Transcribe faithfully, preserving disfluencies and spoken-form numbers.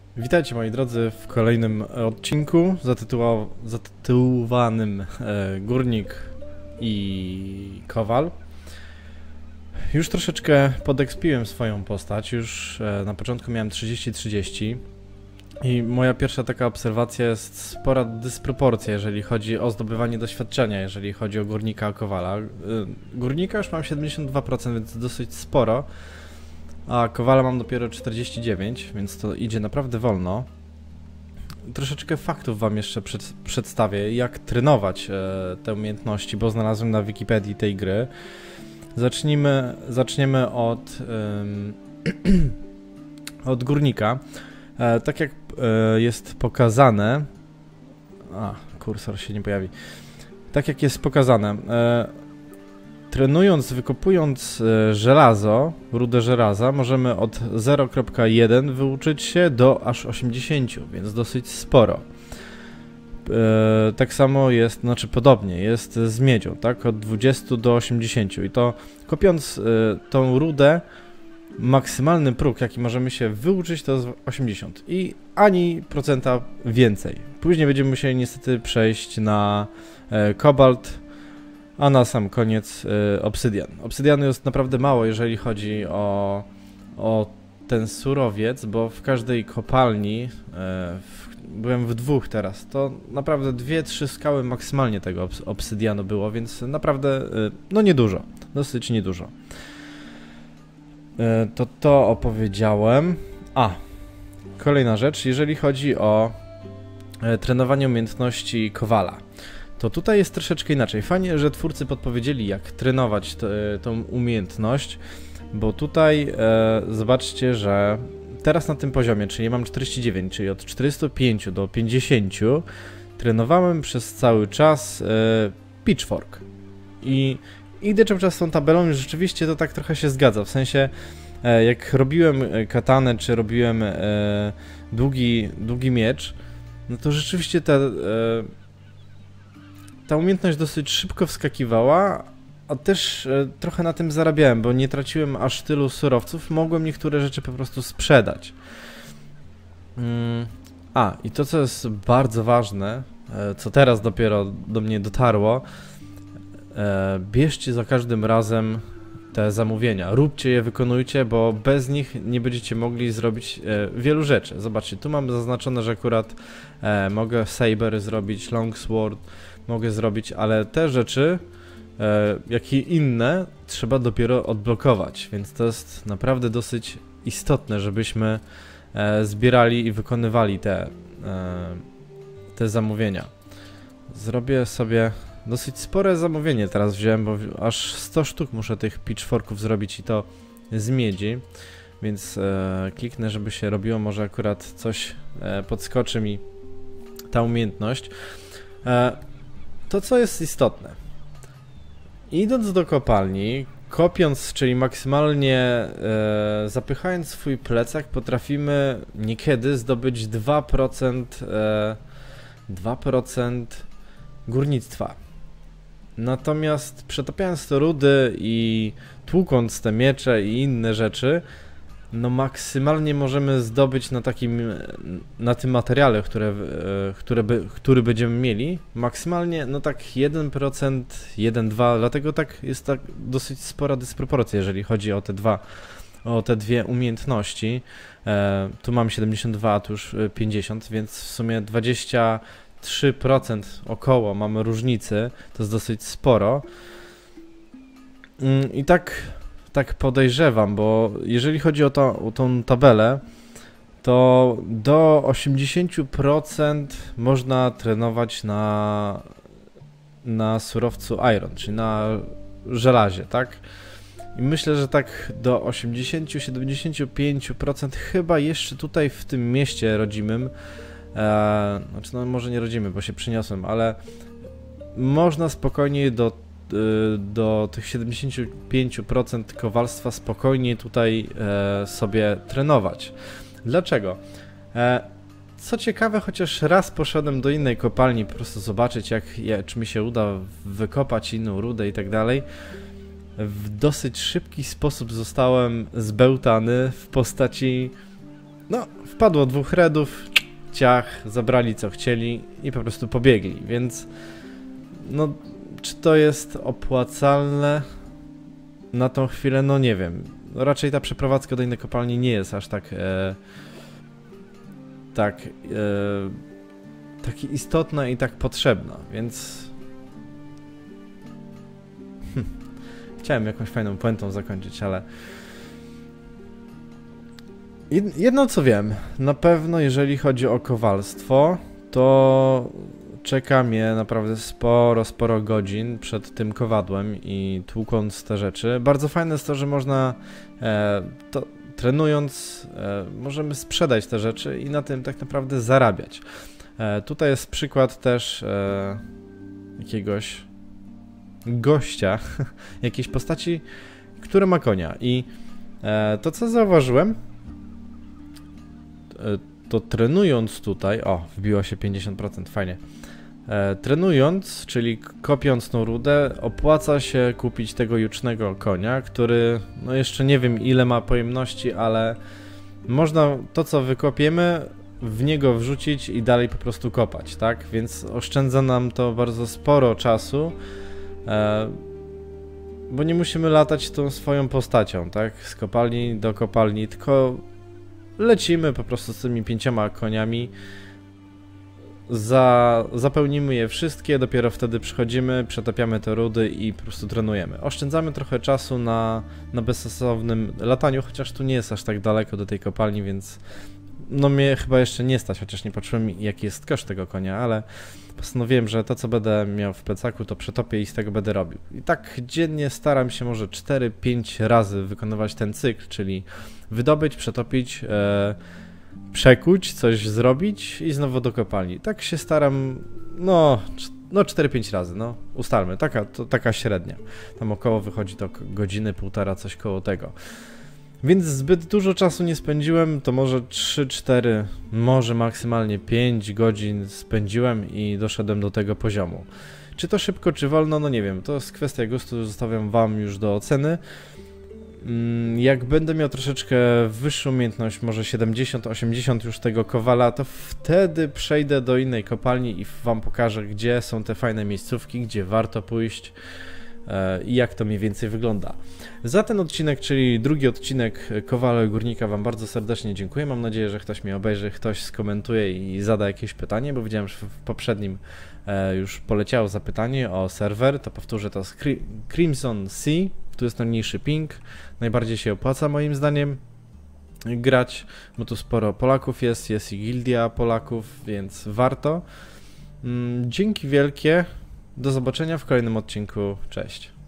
Witajcie moi drodzy w kolejnym odcinku zatytuła zatytułowanym e, Górnik i Kowal. Już troszeczkę podekspiłem swoją postać, już e, na początku miałem trzydzieści trzydzieści i moja pierwsza taka obserwacja jest spora dysproporcja, jeżeli chodzi o zdobywanie doświadczenia, jeżeli chodzi o Górnika a Kowala. E, Górnika już mam siedemdziesiąt dwa procent, więc dosyć sporo. A Kowala mam dopiero czterdzieści dziewięć, więc to idzie naprawdę wolno. Troszeczkę faktów wam jeszcze przed, przedstawię, jak trenować e, te umiejętności, bo znalazłem na Wikipedii tej gry. Zacznijmy, zaczniemy od, ym, od Górnika. E, tak jak e, jest pokazane... A, kursor się nie pojawi. Tak jak jest pokazane... E, Trenując, wykopując e, żelazo, rudę żelaza, możemy od zero przecinek jeden wyuczyć się do aż osiemdziesięciu, więc dosyć sporo. E, tak samo jest, znaczy podobnie, jest z miedzią, tak? Od dwudziestu do osiemdziesięciu. I to kopiąc e, tą rudę, maksymalny próg, jaki możemy się wyuczyć, to jest osiemdziesiąt. I ani procenta więcej. Później będziemy musieli niestety przejść na e, kobalt, a na sam koniec y, obsydian. Obsydianu jest naprawdę mało, jeżeli chodzi o, o ten surowiec, bo w każdej kopalni, y, w, byłem w dwóch teraz, to naprawdę dwie, trzy skały maksymalnie tego obs obsydianu było, więc naprawdę, y, no niedużo, dosyć niedużo. Y, to to opowiedziałem. A, kolejna rzecz, jeżeli chodzi o y, trenowanie umiejętności Kowala. To tutaj jest troszeczkę inaczej. Fajnie, że twórcy podpowiedzieli, jak trenować tą umiejętność, bo tutaj e, zobaczcie, że teraz na tym poziomie, czyli mam czterdzieści dziewięć, czyli od czterdziestu pięciu do pięćdziesięciu, trenowałem przez cały czas e, pitchfork. I idę cały czas z tą tabelą i rzeczywiście to tak trochę się zgadza, w sensie e, jak robiłem katanę, czy robiłem e, długi, długi miecz, no to rzeczywiście te... E, Ta umiejętność dosyć szybko wskakiwała, a też e, trochę na tym zarabiałem, bo nie traciłem aż tylu surowców, mogłem niektóre rzeczy po prostu sprzedać. Mm. A, i to co jest bardzo ważne, e, co teraz dopiero do mnie dotarło, e, bierzcie za każdym razem te zamówienia, róbcie je, wykonujcie, bo bez nich nie będziecie mogli zrobić e, wielu rzeczy. Zobaczcie, tu mam zaznaczone, że akurat e, mogę saber zrobić, longsword, mogę zrobić, ale te rzeczy, e, jak i inne, trzeba dopiero odblokować, więc to jest naprawdę dosyć istotne, żebyśmy e, zbierali i wykonywali te, e, te zamówienia. Zrobię sobie dosyć spore zamówienie teraz wziąłem, bo aż sto sztuk muszę tych pitchforków zrobić i to z miedzi, więc e, kliknę, żeby się robiło, może akurat coś e, podskoczy mi ta umiejętność. E, To, co jest istotne, idąc do kopalni, kopiąc, czyli maksymalnie e, zapychając swój plecak, potrafimy niekiedy zdobyć dwa procent, e, dwa procent górnictwa. Natomiast przetapiając te rudy i tłukąc te miecze i inne rzeczy, no maksymalnie możemy zdobyć na takim, na tym materiale, które, które by, który będziemy mieli, maksymalnie, no tak jeden procent, jeden do dwóch procent, dlatego tak jest tak dosyć spora dysproporcja, jeżeli chodzi o te dwa, o te dwie umiejętności. E, tu mam siedemdziesiąt dwa, a tu już pięćdziesiąt, więc w sumie dwadzieścia trzy procent około mamy różnicy, to jest dosyć sporo. I tak... Tak podejrzewam, bo jeżeli chodzi o, to, o tą tabelę, to do osiemdziesięciu procent można trenować na, na surowcu iron, czyli na żelazie, tak? I myślę, że tak do osiemdziesięciu do siedemdziesięciu pięciu procent chyba jeszcze tutaj w tym mieście rodzimym, e, znaczy no może nie rodzimy, bo się przyniosłem, ale można spokojnie do do tych siedemdziesięciu pięciu procent kowalstwa spokojnie tutaj e, sobie trenować. Dlaczego? E, co ciekawe, chociaż raz poszedłem do innej kopalni, po prostu zobaczyć, jak, jak, czy mi się uda wykopać inną rudę i tak dalej, w dosyć szybki sposób zostałem zbełtany w postaci no, wpadło dwóch redów, ciach, zabrali co chcieli i po prostu pobiegli, więc no, czy to jest opłacalne na tą chwilę? No nie wiem. No, raczej ta przeprowadzka do innej kopalni nie jest aż tak e, tak e, taki istotna i tak potrzebna, więc hm. Chciałem jakąś fajną puentą zakończyć, ale jedno co wiem, na pewno jeżeli chodzi o kowalstwo, to czeka mnie naprawdę sporo, sporo godzin przed tym kowadłem i tłukąc te rzeczy. Bardzo fajne jest to, że można, e, to, trenując, e, możemy sprzedać te rzeczy i na tym tak naprawdę zarabiać. E, tutaj jest przykład też e, jakiegoś gościa, jakiejś postaci, który ma konia i e, to co zauważyłem, e, to trenując tutaj, o, wbiło się pięćdziesiąt procent, fajnie. E, trenując, czyli kopiąc tą rudę, opłaca się kupić tego jucznego konia, który, no jeszcze nie wiem ile ma pojemności, ale można to co wykopiemy w niego wrzucić i dalej po prostu kopać, tak? Więc oszczędza nam to bardzo sporo czasu, e, bo nie musimy latać tą swoją postacią, tak? Z kopalni do kopalni, tylko lecimy po prostu z tymi pięcioma koniami, Za, zapełnimy je wszystkie, dopiero wtedy przychodzimy, przetapiamy te rudy i po prostu trenujemy. Oszczędzamy trochę czasu na, na bezsensownym lataniu, chociaż tu nie jest aż tak daleko do tej kopalni, więc no mnie chyba jeszcze nie stać, chociaż nie patrzyłem jaki jest koszt tego konia, ale postanowiłem, że to co będę miał w plecaku to przetopię i z tego będę robił. I tak dziennie staram się może cztery pięć razy wykonywać ten cykl, czyli wydobyć, przetopić, e, przekuć, coś zrobić i znowu do kopalni. Tak się staram, no, no cztery pięć razy, no, ustalmy, taka, to, taka średnia. Tam około wychodzi to godziny, półtora, coś koło tego. Więc zbyt dużo czasu nie spędziłem, to może trzy cztery, może maksymalnie pięć godzin spędziłem i doszedłem do tego poziomu. Czy to szybko, czy wolno, no nie wiem, to jest kwestia gustu, zostawiam wam już do oceny. Jak będę miał troszeczkę wyższą umiejętność, może siedemdziesiąt osiemdziesiąt już tego kowala, to wtedy przejdę do innej kopalni i wam pokażę, gdzie są te fajne miejscówki, gdzie warto pójść i jak to mniej więcej wygląda. Za ten odcinek, czyli drugi odcinek Kowala i Górnika wam bardzo serdecznie dziękuję. Mam nadzieję, że ktoś mnie obejrzy, ktoś skomentuje i zada jakieś pytanie, bo widziałem, że w poprzednim już poleciało zapytanie o serwer, to powtórzę, to jest Crimson Sea. Tu jest najmniejszy ping, najbardziej się opłaca moim zdaniem grać, bo tu sporo Polaków jest, jest i gildia Polaków, więc warto. Dzięki wielkie, do zobaczenia w kolejnym odcinku, cześć.